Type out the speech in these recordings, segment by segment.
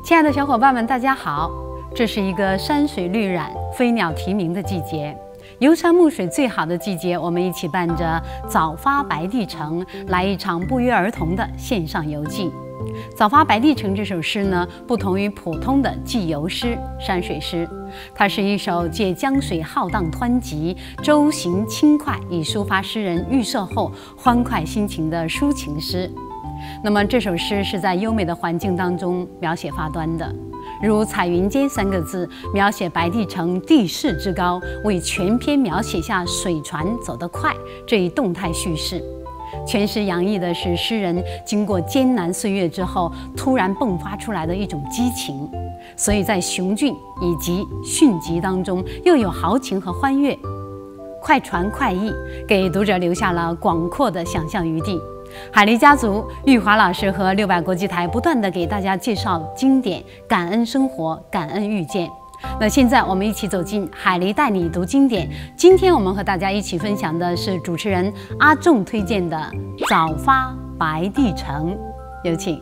亲爱的小伙伴们，大家好！这是一个山水绿染、飞鸟啼鸣的季节，游山牧水最好的季节，我们一起伴着早发白帝城来一场不约而同的线上游记。早发白帝城这首诗呢，不同于普通的记游诗、山水诗，它是一首借江水浩荡湍急、舟行轻快，以抒发诗人预设后欢快心情的抒情诗。那么这首诗是在优美的环境当中描写发端的，如彩云间三个字，描写白帝城地势之高，为全篇描写下水船走得快这一动态叙事。全诗洋溢的是诗人经过艰难岁月之后突然迸发出来的一种激情，所以在雄峻以及迅疾当中又有豪情和欢悦，快传快译，给读者留下了广阔的想象余地。海狸家族玉华老师和600国际台不断地给大家介绍经典，感恩生活，感恩遇见。那现在我们一起走进海狸带你读经典。今天我们和大家一起分享的是主持人阿仲推荐的《早发白帝城》，有请。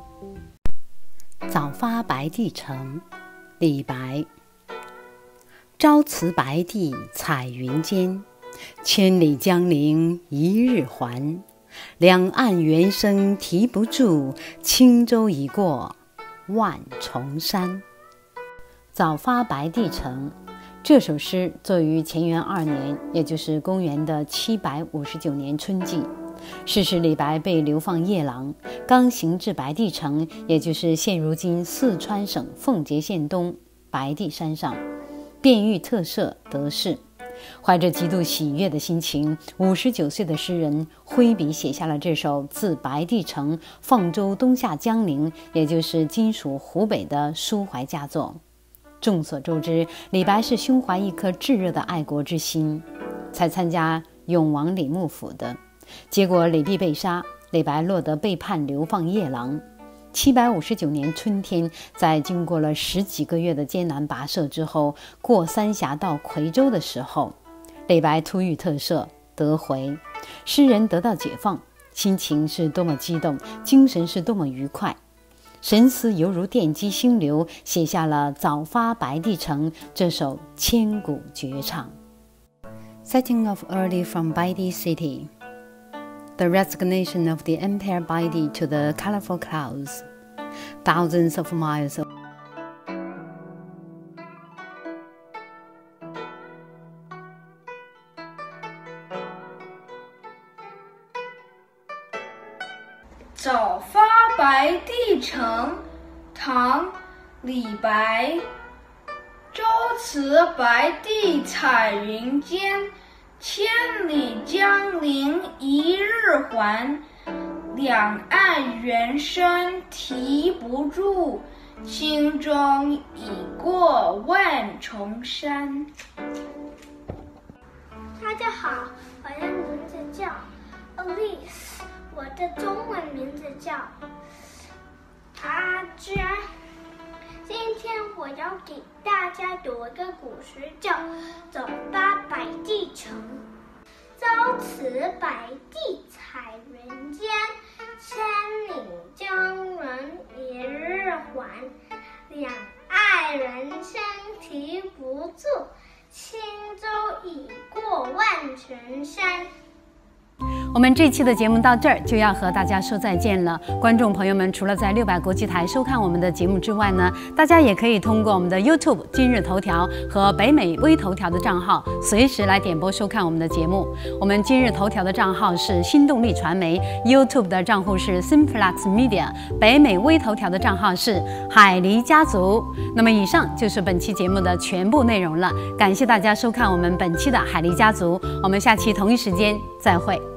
早发白帝城，李白。朝辞白帝彩云间，千里江陵一日还。两岸猿声啼不住，轻舟已过万重山。早发白帝城这首诗作于乾元2年，也就是公元的759年春季，是李白被流放夜郎，刚行至白帝城，也就是现如今四川省奉节县东白帝山上，便遇特赦得势。怀着极度喜悦的心情，59岁的诗人挥笔写下了这首自白帝城放舟东下江陵，也就是今属湖北的抒怀佳作。众所周知，李白是胸怀一颗炙热的爱国之心，才参加永王李幕府的。结果李泌被杀，李白落得被判流放夜郎。759年春天，在经过了10几个月的艰难跋涉之后，过三峡到夔州的时候，李白突遇特赦得回，诗人得到解放，心情是多么激动，精神是多么愉快，神思犹如电击星流，写下了《早发白帝城》这首千古绝唱。 Setting off early from Baidi city, the resignation of the Empire Baidi to the colorful clouds, thousands of miles away. 早发白帝城，唐·李白。朝辞白帝彩云间，千里江陵一日还。两岸猿声啼不住，轻舟已过万重山。 大家好，我的名字叫 Elise， 我的中文名字叫阿娟。今天我要给大家读一个古诗，叫《早发白帝城》。朝辞白帝彩云间，千里江陵一日还。两岸猿声啼不住，轻舟已过万重山。 我们这期的节目到这儿就要和大家说再见了。观众朋友们，除了在600国际台收看我们的节目之外呢，大家也可以通过我们的 YouTube 今日头条和北美微头条的账号，随时来点播收看我们的节目。我们今日头条的账号是新动力传媒， YouTube 的账户是 Simplex Media， 北美微头条的账号是海狸家族。那么以上就是本期节目的全部内容了，感谢大家收看我们本期的海狸家族，我们下期同一时间再会。